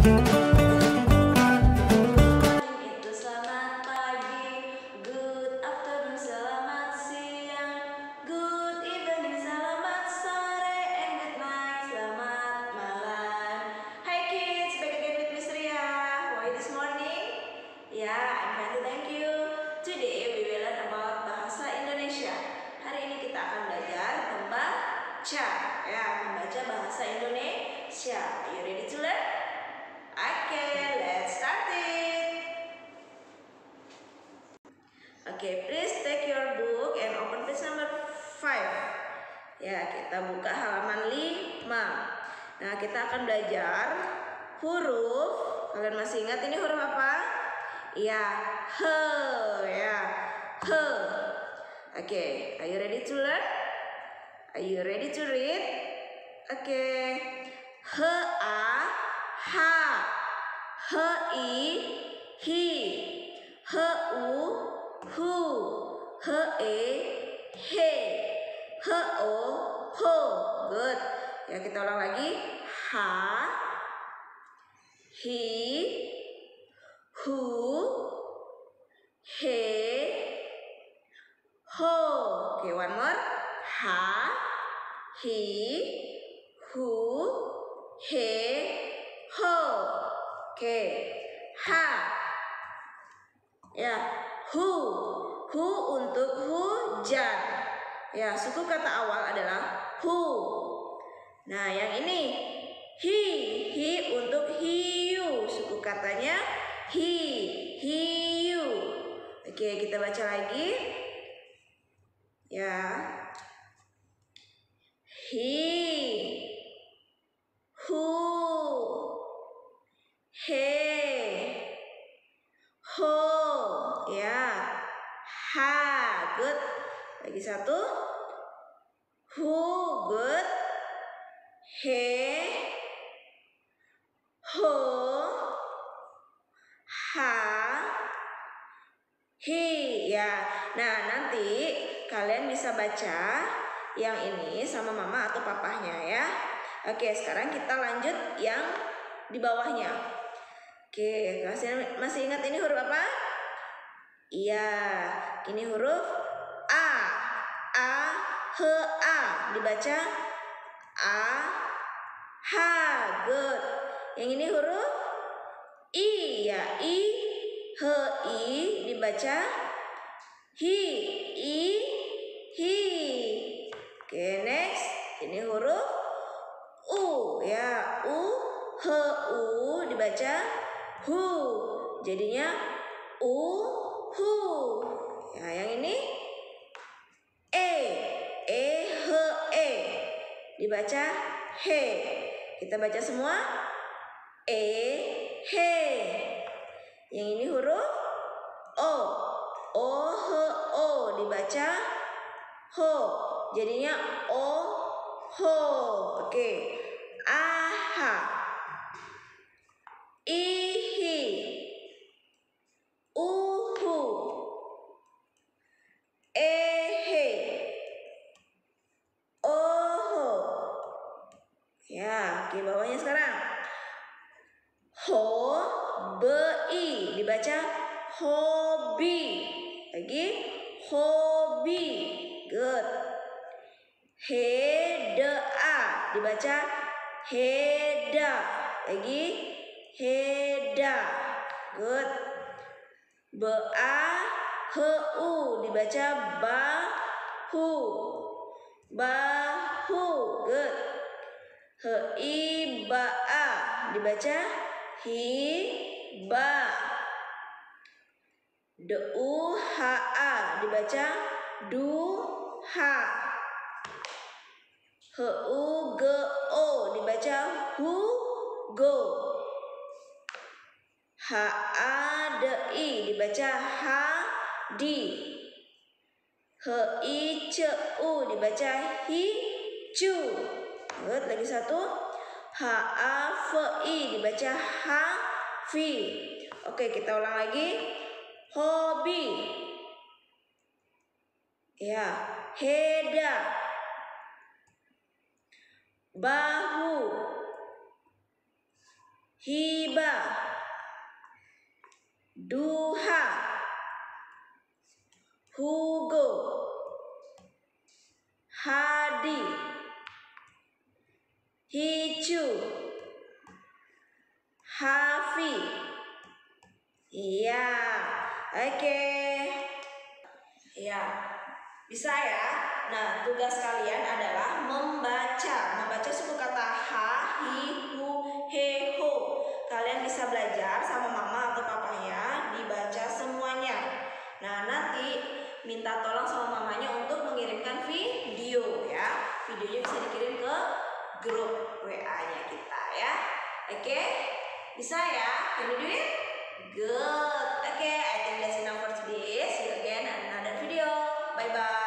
Itu selamat pagi, good afternoon, selamat siang, good evening, selamat sore, and good night, selamat malam. Hi kids, back again with Miss Ria. How are you this morning? Yeah, I'm fine too, thank you. Today we will learn about bahasa Indonesia. Hari ini kita akan belajar membaca, ya, membaca bahasa Indonesia. Are you ready to learn? Okay, let's start it. Okay, please take your book and open page number 5. Ya, kita buka halaman 5. Nah, kita akan belajar huruf. Kalian masih ingat ini huruf apa? Iya, he, ya, he. Okay, are you ready to learn? Are you ready to read? Okay, he, a, ha, he, i, hi, he, u, hu, he, e, he, he, o, ho. Good. Ya, kita ulang lagi. Ha, hi, hu, he, ho. Okay, one more. Ha, hi, hu, he, ho. Okay, ha. Ya, hu. Hu untuk hujan. Ya, suku kata awal adalah hu. Nah, yang ini hi. Hi untuk hiu. Suku katanya hi. Hiu. Oke, kita baca lagi. Ya. Hi. Hu. He. Ho. Ya. Ha. Good. Lagi satu. Hu. Good. He. Ho. Ha. Hi. Ya. Nah, nanti kalian bisa baca yang ini sama mama atau papahnya ya. Oke, sekarang kita lanjut yang di bawahnya. Oke, kalian masih ingat ini huruf apa? Iya, ini huruf A. A, he, a. Dibaca A, ha. Good. Yang ini huruf I, ya. I, he, i. Dibaca hi. I, hi. Oke, next. Ini huruf U, ya. U, he, u. Dibaca hu. Jadinya u, hu. Ya, yang ini E. E, he, e. Dibaca he. Kita baca semua. E, he. Yang ini huruf O. O, he, o. Dibaca ho. Jadinya o, ho. Oke. Aha. Ihi. Uhu. Ehe. Oho. Ya, ke bawahnya sekarang. Ho, bi. Dibaca hobi. Lagi hobi. Good. Heda. Dibaca heda. Lagi heda. Good. Ba, heu. Dibaca bahu. Bahu. Good. Hei, ba. Dibaca hiba. Duha. Dibaca duha. Hugo. Dibaca hugo. Hadi. Dibaca hadi. Hicu. Dibaca hicu. Good. Lagi satu. Hafi. Dibaca hafi. Oke, kita ulang lagi. Hobi. Ya. Heda. Bahu. Hiba, Duha, Hugo, Hadi, Hicu, Hafi. Iya, oke. Iya, bisa ya. Nah, tugas kalian adalah membaca. Membaca suku kata ha, hi, hu, he, ho. Kalian bisa belajar sama mama atau papanya dibaca semuanya. Nah, nanti minta tolong sama mamanya untuk mengirimkan video ya. Videonya bisa dikirim ke grup WA-nya kita ya. Oke? Bisa ya? Can you do it? Good. Okay, I think that's enough for today. See you again in another video. Bye-bye.